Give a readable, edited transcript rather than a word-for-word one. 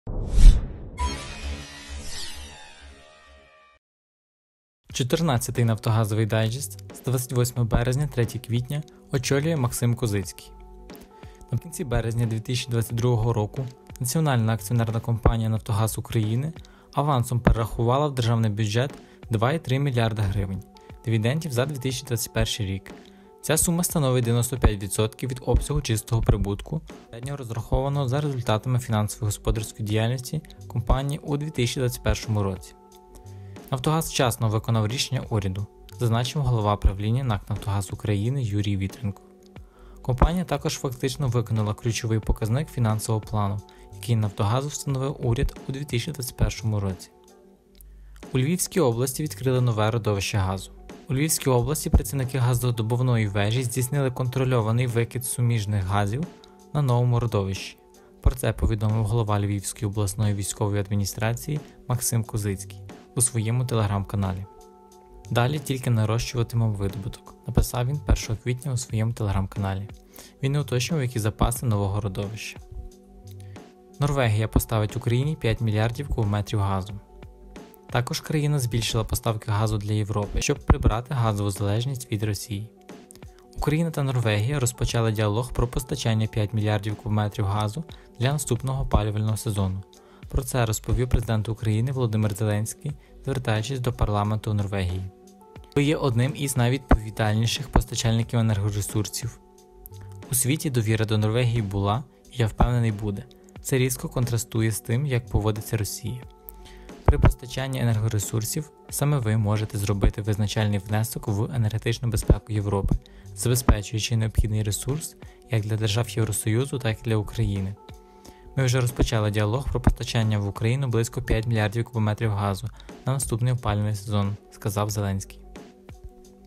14-й нафтогазовий дайджест з 28 березня 3 квітня очолює Максим Козицький. Наприкінці березня 2022 року Національна акціонерна компанія «Нафтогаз України» авансом перерахувала в державний бюджет 2,3 мільярда гривень дивідендів за 2021 рік. Ця сума становить 95% від обсягу чистого прибутку, середньо розрахованого за результатами фінансово-господарської діяльності компанії у 2021 році. Нафтогаз вчасно виконав рішення уряду, зазначив голова правління НАК «Нафтогаз України» Юрій Вітренко. Компанія також фактично виконала ключовий показник фінансового плану, який Нафтогазу встановив уряд у 2021 році. У Львівській області відкрили нове родовище газу. У Львівській області працівники газодобувної вежі здійснили контрольований викид суміжних газів на новому родовищі. Про це повідомив голова Львівської обласної військової адміністрації Максим Козицький у своєму телеграм-каналі. Далі тільки нарощуватимемо видобуток, написав він 1 квітня у своєму телеграм-каналі. Він не уточнював, які запаси нового родовища. Норвегія поставить Україні 5 мільярдів кубометрів газу. Також країна збільшила поставки газу для Європи, щоб прибрати газову залежність від Росії. Україна та Норвегія розпочали діалог про постачання 5 мільярдів кубометрів газу для наступного опалювального сезону. Про це розповів президент України Володимир Зеленський, звертаючись до парламенту Норвегії. Ви є одним із найвідповідальніших постачальників енергоресурсів. У світі довіра до Норвегії була, і я впевнений буде. Це різко контрастує з тим, як поводиться Росія. При постачанні енергоресурсів саме ви можете зробити визначальний внесок в енергетичну безпеку Європи, забезпечуючи необхідний ресурс як для держав Євросоюзу, так і для України. Ми вже розпочали діалог про постачання в Україну близько 5 мільярдів кубометрів газу на наступний опалювальний сезон, сказав Зеленський.